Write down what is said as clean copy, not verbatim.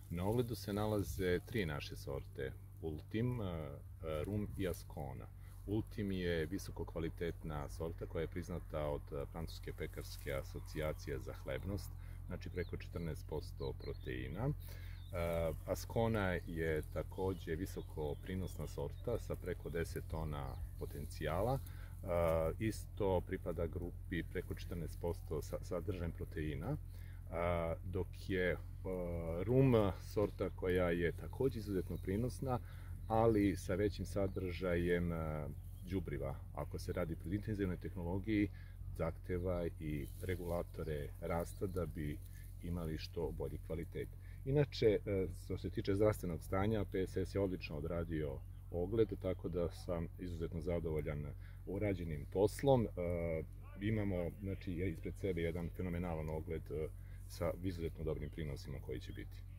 Na ogledu se nalaze tri naše sorte, Ultim, Rum i Ascona. Ultim je visoko kvalitetna sorta koja je priznata od Francuske pekarske asocijacije za hlebnost, znači preko 14% proteina. Ascona je takođe visoko prinosna sorta sa preko 10 tona potencijala. Isto pripada grupi preko 14% sadržajem proteina, dok je Rum sorta koja je takođe izuzetno prinosna, ali sa većim sadržajem đubriva. Ako se radi pri intenzivnoj tehnologiji, zahteva i regulatore rasta da bi imali što bolji kvalitet. Inače, što se tiče zdravstvenog stanja, PSS je odlično odradio ogled, tako da sam izuzetno zadovoljan urađenim poslom. Imamo, znači, ispred sebe jedan fenomenalan ogled sa izuzetno dobrim prinosima koji će biti.